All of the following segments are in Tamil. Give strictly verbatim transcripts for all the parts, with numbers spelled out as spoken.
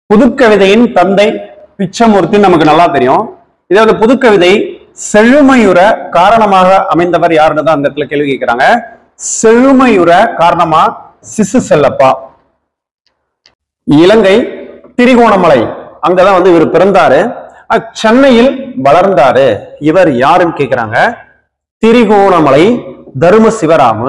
புதுக்கவிதையின் தந்தை பிச்சமூர்த்தி நமக்கு நல்லா தெரியும். இதாவது புதுக்கவிதை செழுமையுற காரணமாக அமைந்தவர் யாருன்னு தான் அந்த இடத்துல கேள்வி கேட்கிறாங்க. செழுமையுற காரணமா சிசு செல்லப்பா. இலங்கை திரிகோணமலை அங்கதான் வந்து இவர் பிறந்தாரு. சென்னையில் வளர்ந்தாரு. இவர் யாருன்னு கேட்கிறாங்க. திரிகோணமலை தரும சிவராமு.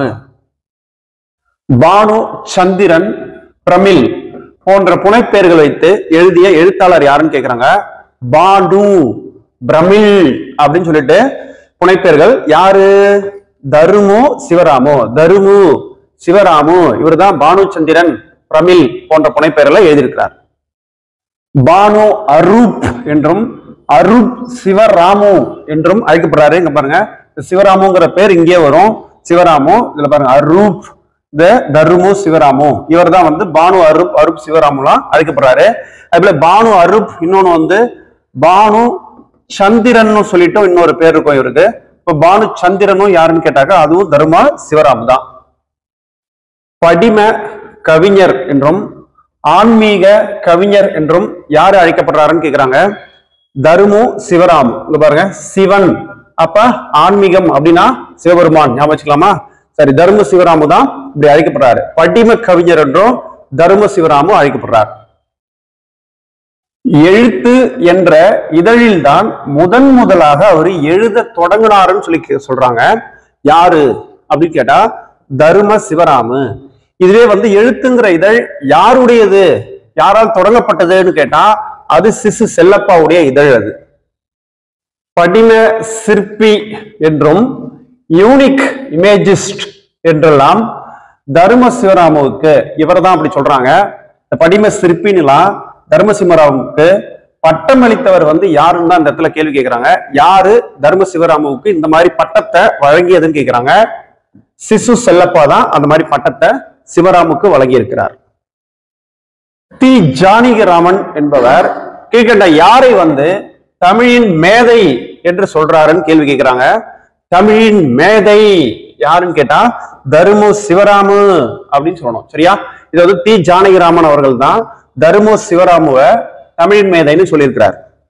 பானு சந்திரன் பிரமிழ் போன்ற புனைப்பெயர்கள் வைத்து எழுதிய எழுத்தாளர் யாருன்னு கேட்கிறாங்க. பானு பிரமிழ் அப்படின்னு சொல்லிட்டு புனைப்பெயர்கள் யாரு? தருமு சிவராமு. தருமு சிவராமு இவர் தான் பானு சந்திரன் பிரமிழ் போன்ற புனைப்பெயர்களை எழுதியிருக்கிறார். பானு அரூப் என்றும் அரூப் சிவராமு என்றும் அழைக்கப்படுறாரு. இங்க பாருங்க, சிவராமுங்கிற பேர் இங்கே வரும். சிவராமு இதுல பாருங்க அரூப் தருமு சிவராமு. இவர் தான் வந்து பானு அரூப் அரூப் சிவராமுலாம் அழைக்கப்படுறாரு. அதுபோல பானு அரூப் இன்னொன்னு வந்து பானு சந்திரன் சொல்லிட்டு இன்னொரு பேர் இருக்கும் இவருக்கு. இப்ப பானு சந்திரனும் யாருன்னு கேட்டாக்க அதுவும் தரும சிவராமு தான். படிம கவிஞர் என்றும் ஆன்மீக கவிஞர் என்றும் யாரு அழைக்கப்படுறாருன்னு கேக்குறாங்க. தருமு சிவராமு. இங்க பாருங்க, சிவன் அப்ப ஆன்மீகம் அப்படின்னா சிவபெருமான் ஞாபகம் வச்சுக்கலாமா? சரி, தரும சிவராமு தான் இப்படி அழைக்கப்படுறாரு. படிம கவிஞர் என்றும் தரும சிவராமு அழைக்கப்படுறார். எழுத்து என்ற இதழில் தான் முதன் முதலாக அவர் எழுத தொடங்கினாருன்னு சொல்லி சொல்றாங்க. யாரு அப்படின்னு கேட்டா தரும சிவராமு. இதுவே வந்து எழுத்துங்கிற இதழ் யாருடையது, யாரால் தொடங்கப்பட்டதுன்னு கேட்டா அது சிசு செல்லப்பாவுடைய இதழ். அது படிம சிற்பி என்றும் யூனிக் இமேஜிஸ்ட் என்றெல்லாம் தரும சிவராமுவுக்கு இவர் தான் அப்படி சொல்றாங்க. இந்த படிம சிற்பின்னுலாம் தர்ம சிவராமுவுக்கு பட்டம் அளித்தவர் வந்து யாருன்னு தான் இந்த இடத்துல கேள்வி கேட்கிறாங்க. யாரு தர்ம சிவராமுவுக்கு இந்த மாதிரி பட்டத்தை வழங்கியதுன்னு கேட்கிறாங்க. சிசு செல்லப்பா தான் அந்த மாதிரி பட்டத்தை சிவராமுக்கு வழங்கி இருக்கிறார். தி ஜானகிராமன் என்பவர் கீழ்கண்ட யாரை வந்து தமிழின் மேதை என்று சொல்றாருன்னு கேள்வி கேட்கிறாங்க. தமிழின் மேதை யாருன்னு கேட்டா தருமு சிவராமு அப்படின்னு சொல்லணும். சரியா? இது வந்து தி ஜானகிராமன் அவர்கள் தான் தருமு சிவராமுவை தமிழின் மேதைன்னு சொல்லியிருக்கிறார்.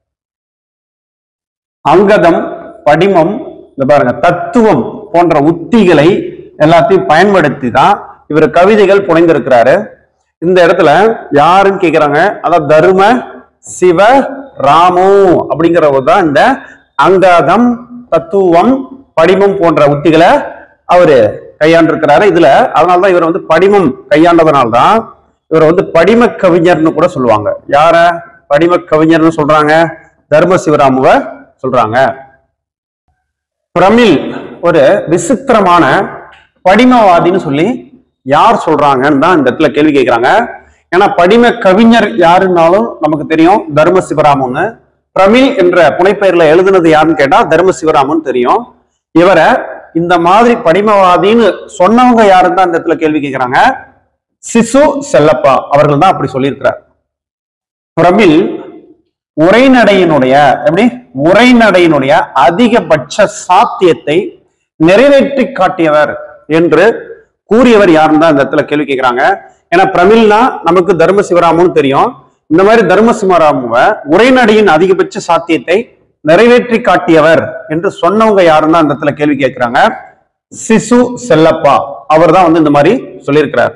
அங்கதம், படிமம், இந்த பாருங்க தத்துவம் போன்ற உத்திகளை எல்லாத்தையும் பயன்படுத்தி தான் இவர் கவிதைகள் புனைந்திருக்கிறாரு. இந்த இடத்துல யாருன்னு கேட்கிறாங்க. அதான் தரும சிவ ராமு அப்படிங்கிறவர் தான் இந்த அங்கதம், தத்துவம், படிமம் போன்ற உத்திகளை அவரு கையாண்டிருக்கிறாரு. இதுல அதனால்தான் இவர் வந்து படிமம் கையாண்டதுனால்தான் இவர் வந்து படிம கவிஞர்னு கூட சொல்லுவாங்க. யார படிம கவிஞர்னு சொல்றாங்க? தர்ம சிவராமுவ சொல்றாங்க. பிரமிழ் ஒரு விசித்திரமான படிமவாதின்னு சொல்லி யார் சொல்றாங்கன்னு தான் இந்த இடத்துல கேள்வி கேட்கிறாங்க. ஏன்னா படிம கவிஞர் யாருன்னாலும் நமக்கு தெரியும் தர்ம சிவராமுன்னு. பிரமிழ் என்ற புனைப்பெயர்ல எழுதுனது யாருன்னு கேட்டா தர்ம சிவராமுன்னு தெரியும். இவரை இந்த மாதிரி படிமவாதின்னு சொன்னவங்க யாருன்னு தான் இந்த இடத்துல கேள்வி கேட்கிறாங்க. சிசு செல்லப்பா அவர்கள் தான் அப்படி சொல்லியிருக்கிறார். பிரமிழ் உரைநடையினுடைய எப்படி உரைநடையினுடைய அதிகபட்ச சாத்தியத்தை நிறைவேற்றி காட்டியவர் என்று கூறியவர் யாருன்னு தான் இந்த இடத்துல கேள்வி கேட்கிறாங்க. ஏன்னா பிரமிழ்னா நமக்கு தர்ம சிவராமுன்னு தெரியும். இந்த மாதிரி தர்ம சிவராமுவ உரைநடையின் அதிகபட்ச சாத்தியத்தை நிறைவேற்றி காட்டியவர் என்று சொன்னவங்க யாருன்னா இந்த இடத்துல கேள்வி கேட்கிறாங்க. சிசு செல்லப்பா அவர் தான் வந்து இந்த மாதிரி சொல்லியிருக்கிறார்.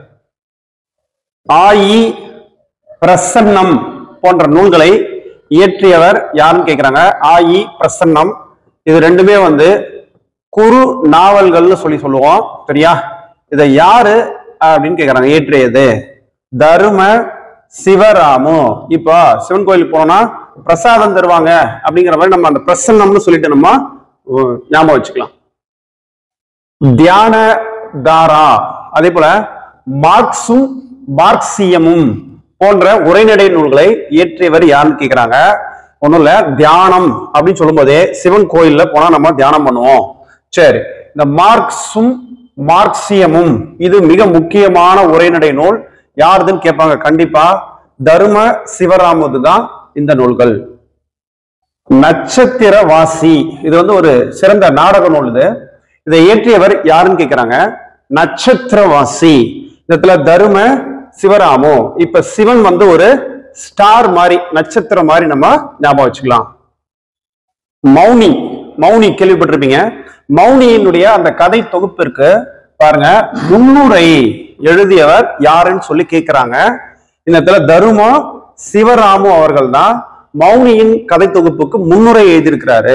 ஆயி பிரசன்னம் போன்ற நூல்களை இயற்றியவர் யாருன்னு கேட்கிறாங்க. ஆயி பிரசன்னம் இது ரெண்டுமே வந்து குறு நாவல்கள்னு சொல்லி சொல்லுவோம். சரியா? இதை யாரு அப்படின்னு கேட்கிறாங்க. இயற்றியது தரும சிவராமு. இப்போ சிவன் கோயிலுக்கு போனோம்னா பிரசாதம் தருவாங்க அப்படிங்கிற மாதிரி நம்ம அந்த பிரசன்னம்னு சொல்லிட்டு நம்ம ஞாபகம் வச்சுக்கலாம். தியான தாரா அதே போல மார்க்சும் மார்க்சியமும் போன்ற உரைநடை நூல்களை இயற்றியவர் யாருன்னு கேட்கிறாங்க. ஒண்ணும் இல்ல, தியானம் அப்படின்னு சொல்லும் போதே சிவன் கோயில்ல போனா நம்ம தியானம் பண்ணுவோம். சரி, இந்த மார்க்சும் மார்க்சியமும் இது மிக முக்கியமான உரைநடை நூல். யாருதுன்னு கேட்பாங்க. கண்டிப்பா தரும சிவராமுது தான் இந்த நூல்கள். நட்சத்திர வாசி இது வந்து ஒரு சிறந்த நாடக நூல். இது இதை இயற்றியவர் யாருன்னு கேட்கிறாங்க. நட்சத்திரவாசி. இடத்துல தரும சிவராமு. இப்ப சிவன் வந்து ஒரு ஸ்டார் மாதிரி, நட்சத்திரம் மாதிரி நம்ம ஞாபகம் வச்சுக்கலாம். மௌனி, மௌனி கேள்விப்பட்டிருப்பீங்க. மௌனியினுடைய அந்த கதை தொகுப்பிற்கு பாருங்க, முன்னுரை எழுதியவர் யாருன்னு சொல்லி கேட்கிறாங்க. இந்த இடத்துல தரும சிவராமு அவர்கள் தான் மௌனியின் கதை தொகுப்புக்கு முன்னுரை எழுதியிருக்கிறாரு.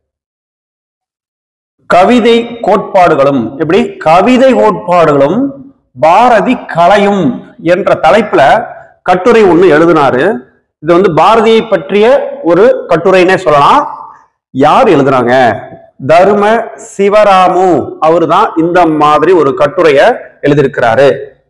கவிதை கோட்பாடுகளும், எப்படி கவிதை கோட்பாடுகளும் பாரதி கலையும் என்ற தலைப்புல கட்டுரை ஒண்ணு எழுதினாரு. இது வந்து பாரதியை பற்றிய ஒரு கட்டுரைன்னே சொல்லலாம். யார் எழுதுறாங்க? தரும சிவராமு அவரு தான் இந்த மாதிரி ஒரு கட்டுரைய எழுதியிருக்கிறாரு.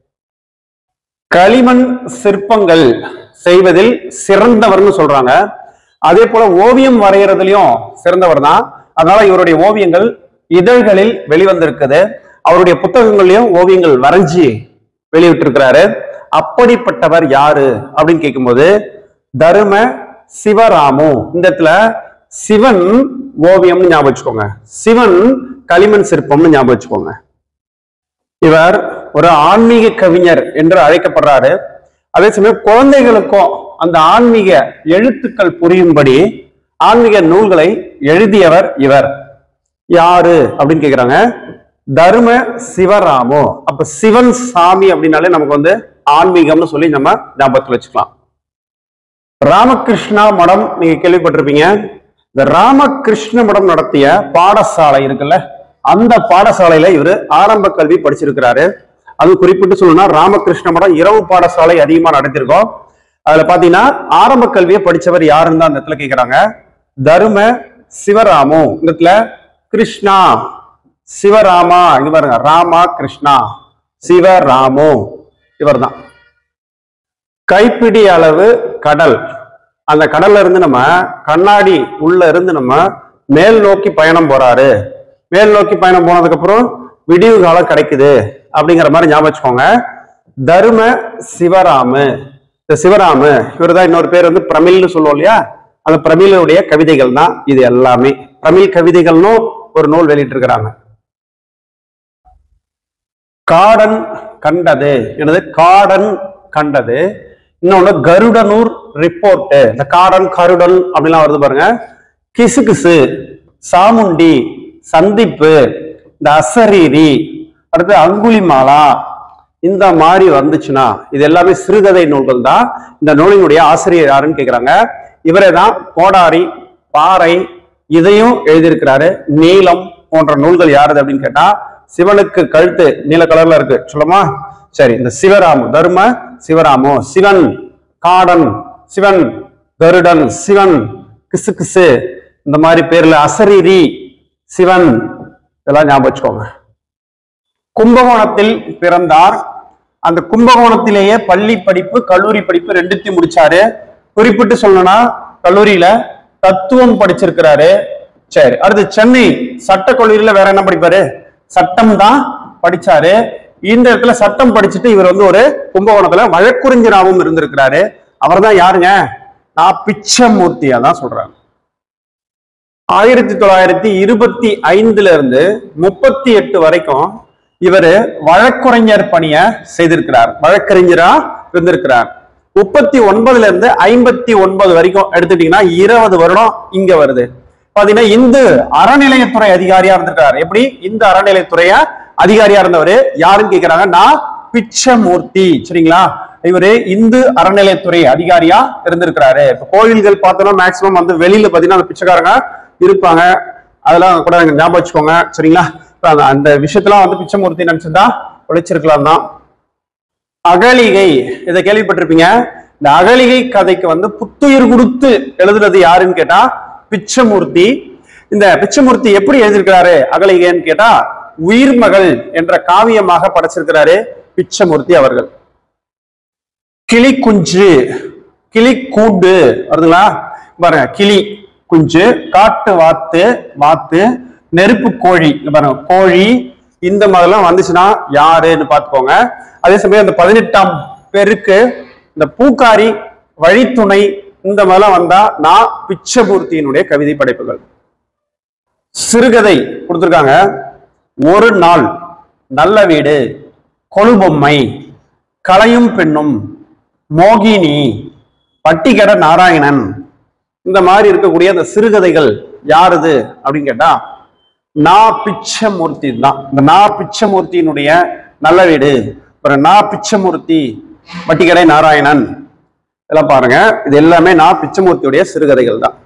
களிமண் சிற்பங்கள் செய்வதில் சிறந்தவர்னு சொல்றாங்க. அதே போல ஓவியம் வரைகிறதுலயும் சிறந்தவர் தான். அதனால இவருடைய ஓவியங்கள் இதழ்களில் வெளிவந்திருக்குது. அவருடைய புத்தகங்களையும் ஓவியங்கள் வரைஞ்சி வெளியிட்டிருக்கிறாரு. அப்படிப்பட்டவர் யாரு அப்படின்னு கேட்கும்போது தரும சிவராமு. இந்த இடத்துல சிவன் ஓவியம்னு ஞாபகம் வச்சுக்கோங்க, சிவன் களிமண் சிற்பம்னு ஞாபகம் வச்சுக்கோங்க. இவர் ஒரு ஆன்மீக கவிஞர் என்று அழைக்கப்படுறாரு. அதே சமயம் குழந்தைகளுக்கும் அந்த ஆன்மீக எழுத்துக்கள் புரியும்படி ஆன்மீக நூல்களை எழுதியவர் இவர். யாரு அப்படின்னு கேக்குறாங்க? தரும சிவராமு. அப்ப சிவன் சாமி அப்படின்னாலே நமக்கு வந்து ஆன்மீகம்னு சொல்லி நம்ம ஞாபகத்தில் வச்சுக்கலாம். ராமகிருஷ்ணா மடம் நீங்க கேள்விப்பட்டிருப்பீங்க. இந்த ராமகிருஷ்ண மடம் நடத்திய பாடசாலை இருக்குல்ல, அந்த பாடசாலையில இவர் ஆரம்ப கல்வி படிச்சிருக்கிறாரு. அது குறிப்பிட்டு சொல்லணும்னா ராமகிருஷ்ண மடம் இரவு பாடசாலை அதிகமா நடத்திருக்கோம். அதுல பாத்தீங்கன்னா ஆரம்ப கல்வியை படிச்சவர் யாருன்னு தான் அந்த இடத்துல கேட்கிறாங்க. தரும சிவராமு. இந்த இடத்துல கிருஷ்ணா சிவராமா, இங்க பாருங்க, ராமா கிருஷ்ணா சிவராமு இவர் தான். கைப்பிடி அளவு கடல், அந்த கடல்ல இருந்து நம்ம கண்ணாடி உள்ள இருந்து நம்ம மேல் நோக்கி பயணம் போறாரு. மேல் நோக்கி பயணம் போனதுக்கு அப்புறம் விடிவு காலம் கிடைக்குது அப்படிங்கிற மாதிரி ஞாபகம் வச்சுக்கோங்க. தரும சிவராமு. இந்த சிவராமு இவர் தான். இன்னொரு பேர் வந்து பிரமிழ்னு சொல்லுவோம் இல்லையா, அந்த பிரமிழுடைய கவிதைகள் தான் இது எல்லாமே. பிரமிழ் கவிதைகள்னு ஒரு நூல் வெளியிட்டு இருக்கிறாங்க. காடன் கண்டது, எனது காடன் கண்டது. இன்னொன்னு கருடனூர் ரிப்போர்ட். இந்த காடன் கருடன் அப்படிலாம் வருது பாருங்க. கிசு கிசு, சாமுண்டி, சந்திப்பு, இந்த அசரீரி, அடுத்து அங்குலிமாலா, இந்த மாதிரி வந்துச்சுன்னா இது எல்லாமே சிறுகதை நூல்கள் தான். இந்த நூலினுடைய ஆசிரியர் யாருன்னு கேட்கிறாங்க. இவரே தான் கோடாரி, பாறை இதையும் எழுதியிருக்கிறாரு. நீலம் போன்ற நூல்கள் யாருது அப்படின்னு கேட்டா, சிவனுக்கு கழுத்து நீல கலர்ல இருக்கு சொல்லுமா? சரி, இந்த சிவராமு, தர்ம சிவராமு. சிவன் காடன், சிவன் கருடன், சிவன் கிசு கிசு, இந்த மாதிரி பேர்ல அசரீரி, சிவன், இதெல்லாம் ஞாபகம் வச்சுக்கோங்க. கும்பகோணத்தில் பிறந்தார். அந்த கும்பகோணத்திலேயே பள்ளி படிப்பு கல்லூரி படிப்பு ரெண்டுத்தையும் முடிச்சாரு. குறிப்பிட்டு சொல்லணும்னா கல்லூரியில தத்துவம் படிச்சிருக்கிறாரு. சரி, அடுத்து சென்னை சட்ட கல்லூரியில வேற என்ன படிப்பாரு? சட்டம் தான் படிச்சாரு. இந்த இடத்துல சட்டம் படிச்சுட்டு இவர் வந்து ஒரு கும்பகோணத்துல வழக்குரைஞராகவும் இருந்திருக்கிறாரு. அவர் தான் யாருங்க? நான் பிச்சமூர்த்தியா தான் சொல்றாங்க. ஆயிரத்தி தொள்ளாயிரத்தி இருபத்தி ஐந்துல இருந்து முப்பத்தி எட்டு வரைக்கும் இவர் வழக்குரைஞர் பணிய செய்திருக்கிறார். வழக்கறிஞரா இருந்திருக்கிறார். முப்பத்தி ஒன்பதுல இருந்து ஐம்பத்தி ஒன்பது வரைக்கும் எடுத்துட்டீங்கன்னா இருபது வருடம் இங்க வருது. பாத்தீங்கன்னா இந்து அறநிலையத்துறை அதிகாரியா இருந்திருக்காரு. எப்படி? இந்து அறநிலையத்துறைய அதிகாரியா இருந்தவர் யாருன்னு கேக்குறாங்க. நான் பிச்சமூர்த்தி. சரிங்களா? இவரு இந்து அறநிலையத்துறை அதிகாரியா இருந்திருக்கிறாரு. இப்ப கோயில்கள் பார்த்தோம்னா மேக்சிமம் வந்து வெளியில பாத்தீங்கன்னா பிச்சைக்காரங்க இருப்பாங்க. அதெல்லாம் கூட ஞாபகம் வச்சுக்கோங்க. சரிங்களா? அந்த விஷயத்தெல்லாம் வந்து பிச்சமூர்த்தி நினைச்சிருந்தா ஒழிச்சிருக்கலாம் தான். அகலிகை, இதை கேள்விப்பட்டிருப்பீங்க. இந்த அகலிகை கதைக்கு வந்து புத்துயிர் கொடுத்து எழுதுறது யாருன்னு கேட்டா பிச்சமூர்த்தி. இந்த பிச்சமூர்த்தி எப்படி எழுதியிருக்கிறாரு அகலிகைன்னு கேட்டா உயிர்மகள் என்ற காவியமாக படைச்சிருக்கிறாரு பிச்சமூர்த்தி அவர்கள். கிளி குஞ்சு, கிளி கூண்டு வருதுங்களா பாருங்க. கிளி குஞ்சு, காட்டு வாத்து, வாத்து, நெருப்பு கோழி பாருங்க, கோழி, இந்த மாதிரிலாம் வந்துச்சுன்னா யாருன்னு பார்த்துக்கோங்க. அதே சமயம் இந்த பதினெட்டாம் பெருக்கு, இந்த பூக்காரி, வழித்துணை, இந்த மாதிரிலாம் வந்தா நான் பிச்சமூர்த்தியினுடைய கவிதை படைப்புகள். சிறுகதை கொடுத்திருக்காங்க. ஒரு நாள், நல்ல வீடு, கொலுபொம்மை, கலையும் பெண்ணும், மோகினி, பட்டிக்கடை நாராயணன், இந்த மாதிரி இருக்கக்கூடிய அந்த சிறுகதைகள் யாருது அப்படின்னு கேட்டா நா பிச்சமூர்த்தி தான். இந்த நா பிச்சமூர்த்தியினுடைய நல்ல வீடு, ஒரு நா பிச்சமூர்த்தி, பட்டிக்கடை நாராயணன், இதெல்லாம் பாருங்க, இது எல்லாமே நா பிச்சமூர்த்தியுடைய சிறுகதைகள் தான்.